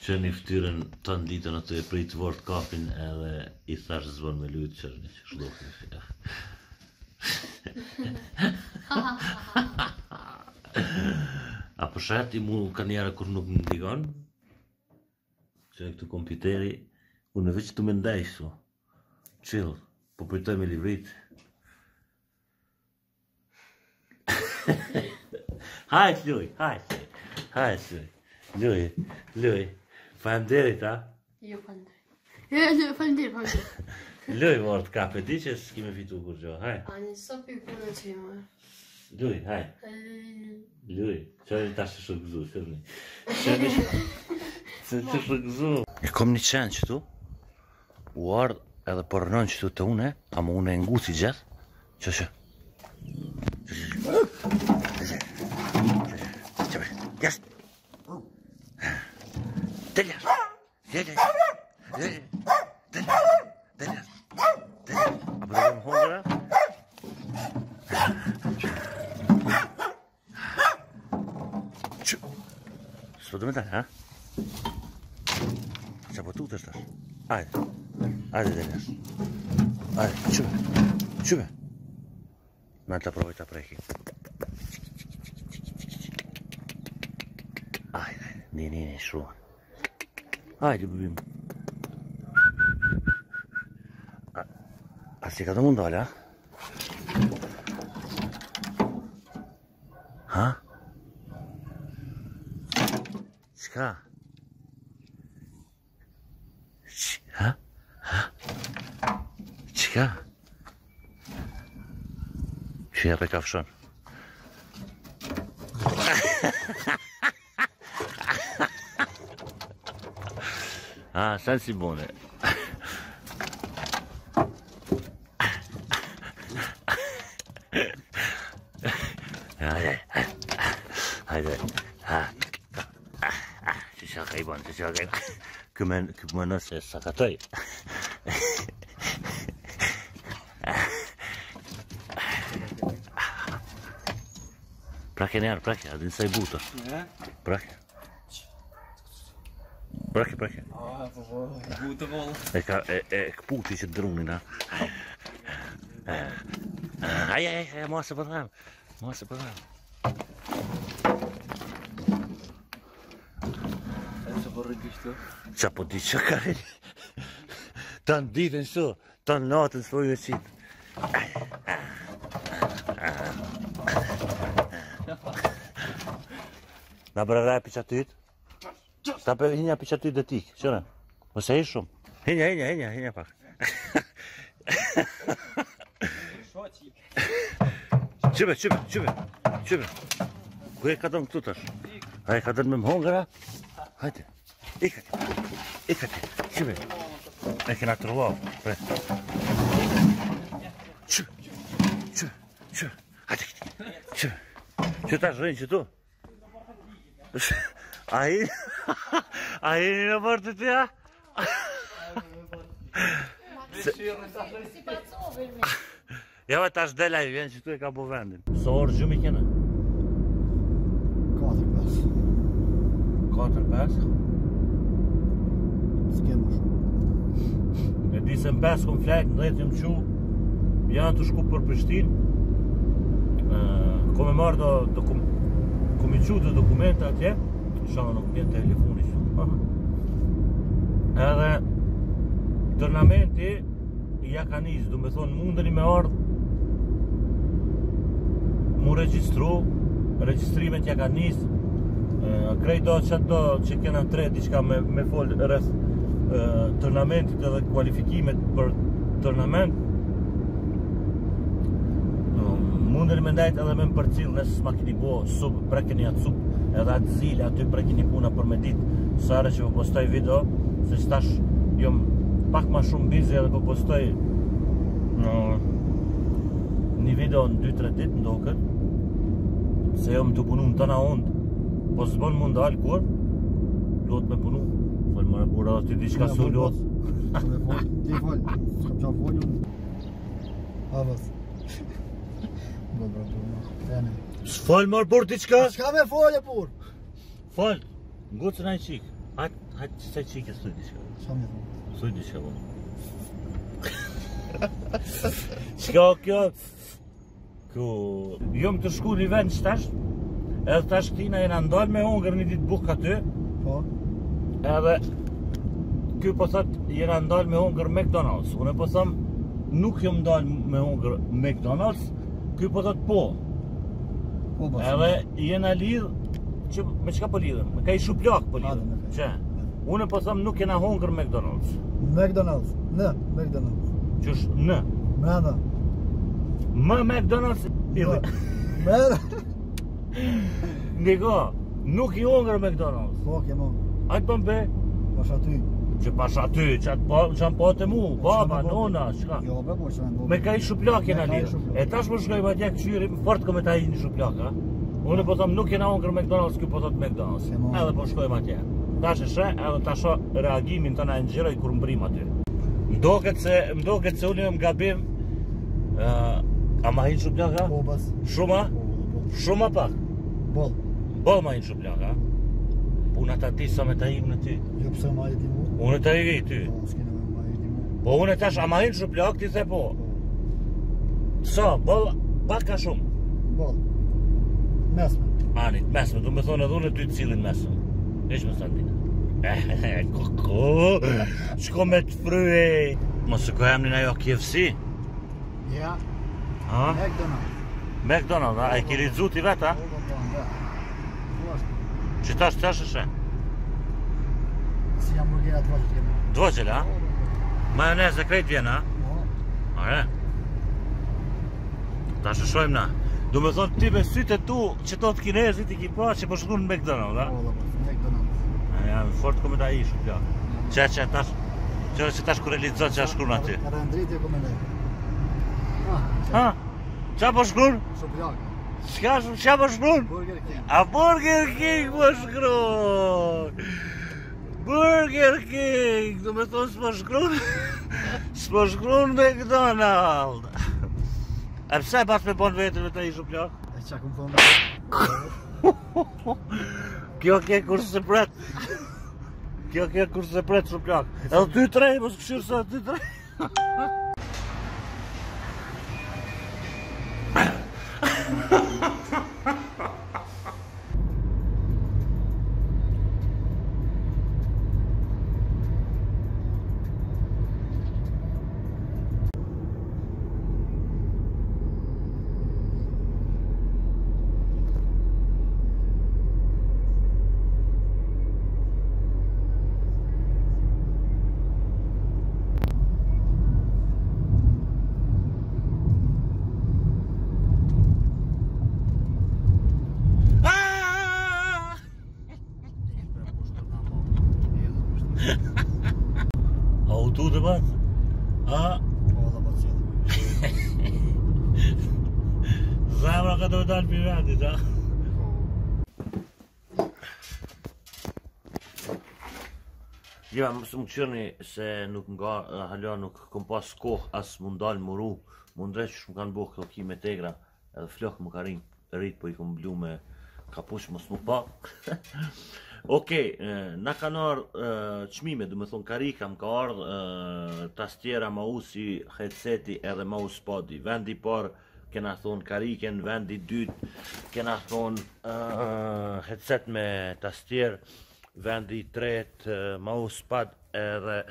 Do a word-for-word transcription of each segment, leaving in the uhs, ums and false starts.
që një ftyrën të në ditën atë e prit vort kapin edhe i thash zvon me lujtë që një që shlokë. A për shati mu ka njëra kur nuk më ndigon, që e këtu kompjuteri, unë veç të me ndaj su, chill, po përtoj me livrit. Hajt luj, hajt, hajt luj, luj, luj, falemderit, a? Jo, falemderit. Jo, jo, falemderit, falemderit. Luj, mort kape, di që s'kime fitu kur gjo, haj. Ani, sa për punë që më. Luj, haj. Luj, që e ta shë shëgëzu, shërni. Shërni shë shëgëzu. E kom një qenë që tu, u ardhë edhe përënon që tu të une, ama une e ngu si gjithë, që që. Jas! Deljas! Deljas! Deljas! Deljas! Deljas! Deljas! Apo të kemë hongëra? Që? Së të me ta, ha? Që po tu të shtash? Ajde! Ajde, Deljas! Ajde, qëve! Qëve! Me të provoj të preki. Ajde, një një një shruan. Ajde, bëbim. A si ka të mund dalë, ha? Ha? Qka? Ha? Ha? Qka? Që ja pe kafshon. Ah, sen si bune. Hajde, hajde, që shaka i bon, që shaka i bon. Këmë nëse sakatoj. Prake njerë, prake, adin sa i buta. Prake. Prake, prake. A, po, po, buta vol. E këputi që të drunin, ha. Aj, aj, aj, mos e përnam. Mos e përnam. E që po rëgjishtu? Qa po di që kare një. Ta në ditën shu, ta në natën së pojë e qitë. Na bërëra e piqatyt? Ta për hinja piqatyt dhe tik, qënë? Ose hi shumë? Hinja, hinja, hinja, hinja pak. Qybe, qybe, qybe, qybe. Ku e ka dënë këtu tash? A e ka dënë me më hongëra? Hajde, ikati, ikati, qybe. E kena të ruav, pre. Qybe, qybe, qybe, hajde këti, qybe. Që tash rëjnë që tu? A i, a i në bërë të tja? Ja vë tash dela i vjen që tu e ka bo vendin. Sa orë gjumë i kene? katër pesë. katër pesë? S'kemë më shumë. E di se në pesë kom flajt, në dhejtë jëmë qu, janë të shku për Prishtinë. Kom e marrë do, kom i qu të dokumente atje, shama nuk mjenë telefoni shumë. Edhe tërnamenti ja ka njës, du me thonë mundeni me ardhë, mu regjistru, regjistrimet ja ka njës, krejt do që do që kena tre diçka me, me folë rreth tërnamentit edhe kualifikimet për tërnament, mundeni me ndajt edhe me më përcil, nësë s'ma kini bo sub, prekeni atë sub, edhe atë zile aty prekeni puna për me dit, sare që po postoj video, se stash jom pak ma shumë busy edhe po postoj një video në dy tre dit ndoket, se jom të punu në tëna ondë, po s'bën mund dalë kur, lot me punu, fol mëre bura, ti di qka su lot. Ti fol, s'kam qa folju. Avës. S'fol mërë bur t'i qka? Qka me folje pur? Fol, ngucën a i qik. Hajt, hajtë që sa qike së di që. Qa mi thonë? Së di që, qka kjo? Kjo... Jom të shku një vend që tash, edhe tash këtina jena ndalë me hongër një ditë bukë aty, Po? edhe kjo po thot jena ndalë me hongër McDonald's. Unë po thom nuk jom ndalë me hongër McDonald's, kjo po thot po. Po, bas. Edhe jena lidh, që me qka po lidhëm? Me ka i shuplak po lidhëm. Që? Unë po thom nuk jena hongër McDonald's. McDonald's. Në, McDonald's. Qësh në? Me në. Më McDonald's idhe. Me në. Ndiko, nuk i hongër McDonald's. Po, ke mo. Ajtë për mbe? Pash aty. Që pash aty, që anë po të mu, baba, nona, qka? Jo, be, po, që në Me ka i shuplak jena Me ka i lidhë. shuplak. E tash më shkojmë atje këqyri, fort ko me ta i një shuplak, ha? Unë po thom nuk jena hongër McDonald's, kjo po thot McDonald's. Se mo. Edhe po shkojmë atje. Tash e shë, edhe tash o reagimin të na e nxiroj kur mbrim aty. Mdoket se, mdoket se unë jam gabim, uh, a ma hinë shuplak, ha? Po, bas. Shuma? Po, po. Shuma pak? Bol. Bol ma hinë shuplak, ha? Puna ta ti sa me ta im në ty. Jo pse ma jeti mu. Unë ta i ty. Po, s'kene me ma jeti mu. Po unë tash, a ma hinë shuplak, ti the po. Po. Sa, bol, pak ka shumë. Bol. Mesme. Anit, mesme, du me thonë edhe unë ty të cilin mesme. Eq me standina. Eh, koko, qko me të fryë. Mos e ko jam një ajo K F C? Ja. Ha? McDonald's. McDonald's, a? A i ki ridzu ti vetë, Po, po, po, nga. Po, është. Që tash të tash e shë? Si hamburgera të vaqë keme. Dvoqel, ha? Po, po, po. Majonez e krejt vjen, ha? Po. Are? Tash e shojmë na. Du me thonë ti me sytë e tu që to të kinezit i ki pa që po shku në McDonald's, ha? Po, po, po, McDonald's. A jam fort ko me ta i shumë plak. Që që tash, që që tash kur e lidzon që a shkru në aty. Edhe ndriti e komendaj. Ah, Ha? Qa po shkru? Shuplak. Qka qa po shkru? Burger King. A Burger King po shkru? Burger King, du me thonë s'po shkru? S'po shkru në McDonald's. E pse pas me bon vetër me ta i shumë plak? E qa këmë thonë? Kjo ke kur se pret. Kjo ke kur se pret shumë plak. Edhe ty trej, mos këshirë sa ty trej. A u tu të bat? A? Po, dhe po qëtë. Zemra ka të dalë për vendit, a? Gjema, mësë më qërni se nuk nga hala nuk kom pas kohë as më ndalë më ru, më ndreq që më kanë bëhë këto ki me tegra, edhe flok më ka rinjë rritë, po i kom blu me kapush mos më pa. Okej, na kanë ardhë qmime, du me thonë karika më ka ardhë, tastiera, mausi, headseti edhe mousepadi. Vendi par kena thonë kariken, vendi dytë kena thonë headset me tastier, vendi tretë mousepad edhe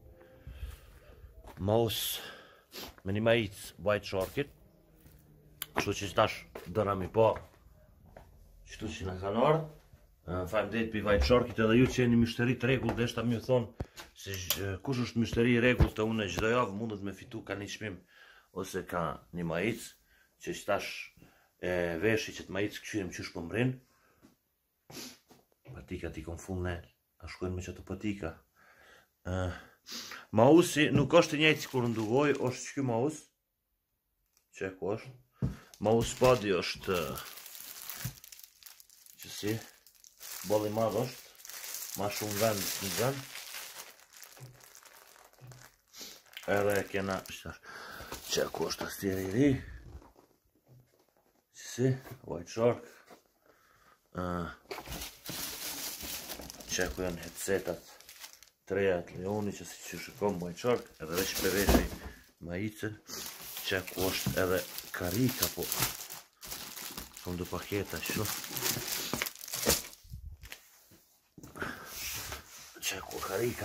mouse me një majic White Sharkit. Kështu që tash dëra mi pa qëtu që na kanë ardhë. Faleminderit për White Sharkit edhe ju që jeni mishteri të rregull dhe shta mi thonë se kush është mishteri i rregull të unë çdo javë mundet me fitu ka një çmim ose ka një majic që tash e veshi që të majic këqyrim qysh po mbrin. Patika ti kon full ne, a shkojnë me qëto patika. Mausi nuk është i njëjtë si kur ndugoj, është që ky maus. Që ku është? Mousepadi është që si bolli madh është, ma shumë vend në vend. Edhe kena, që ku është tastieri i ri, që si, White Shark, që ku janë headsetat, treja të Leoni që si që shikon muaj qark, edhe veç për veshi majicën, që ku është edhe karika, po kom do paketa shu. Që ku karika,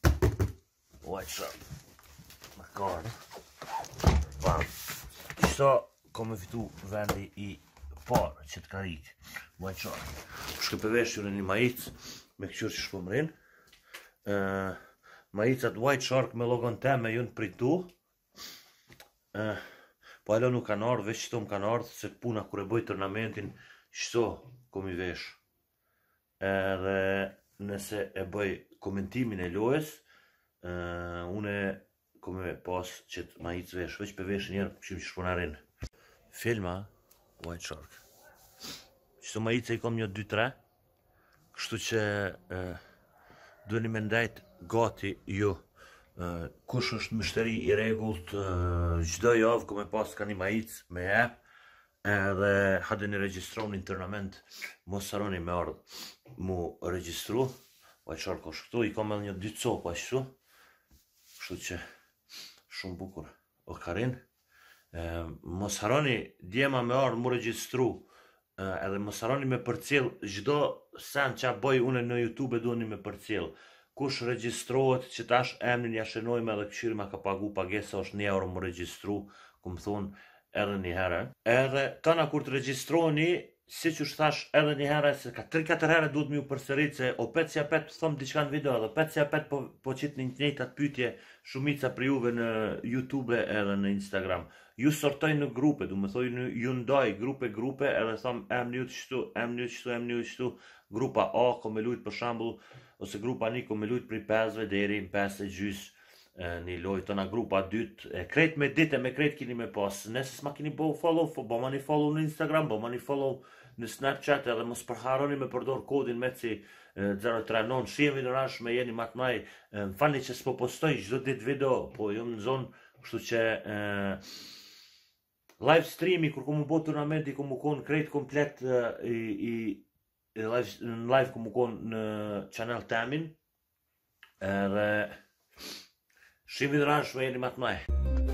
muaj qark, në karë. Pa, qëta kom e fitu vendi i parë që të karikë, muaj qark. Shkë për veshi në një majicë, me këqyrë që shpo mërin. Uh, Majicat White Shark me logon teme ju në pritu. uh, Po alo nuk kanë ardhë, veç qëto më kanë ardhë, se puna kër e bëj turnamentin, qëto kom i vesh. Edhe nëse e bëj komentimin e lojës, uh, une kom e pas që të majic vesh, veç për vesh njerë pëqim që shponarin. Filma White Shark. Qëto majice i kom një dy tre, kështu që uh, duheni me ndajt gati ju uh, kush është mështeri i regullt, uh, gjdo javë ku me pas ka një majic me jep, edhe hade një registroni në turnament, mos haroni me ardhë mu registru, White Shark është këtu, i kom edhe një dy copa ashtu, kështu që shumë bukur o karin, uh, mos haroni djema me ardhë mu registru, Uh, edhe mos haroni me përcjell çdo sen që bëj une në YouTube, duheni me përcjell. Kush regjistrohet që tash emrin ja shënojmë edhe këshiri ma ka pagu pagesa është një euro më regjistru, ku më thonë edhe një herë. Edhe tana kur të regjistroheni, si që thash edhe një herë, se ka tre katër herë duhet mi u përsërit, se o pet si apet thom diçka në video, edhe pet si apet po, po qitë një njëjtat pyetje shumica për juve në YouTube edhe në Instagram. Ju sortoj në grupe, du me thoi ju ndaj grupe grupe, edhe thom em një të qëtu, em një të qëtu, em një të qëtu, grupa A, ko me lujt për shambull, ose grupa një ko me lujt për pesëve deri në pesë e gjys, një lojt, tëna grupa dytë, krejt me dite, me krejt kini me pas, nëse s'ma kini bo follow, bo ma një follow në Instagram, bo ma një follow në Snapchat, edhe mos përharoni me përdor kodin me ci zero tre nëntë, shihemi në rash me jeni matmaj, më fani që s'po postoj gjdo dit video, po jom në zonë, kështu që live streami, kur ku mu bo turnamenti, ku mu konë krejt komplet i, i, live, në live ku mu konë në channel temin, edhe shihemi në rash me jeni matmaj.